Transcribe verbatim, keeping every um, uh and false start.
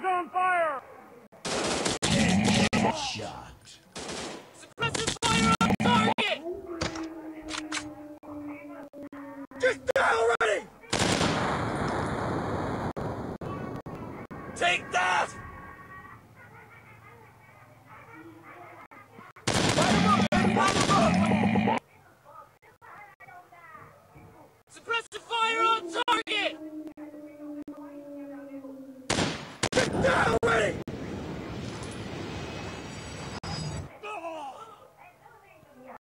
on fire! Shot. Suppressive fire on target! Just die already! Take that! Light him up, baby! Light him up! Suppressive fire on target! Get down!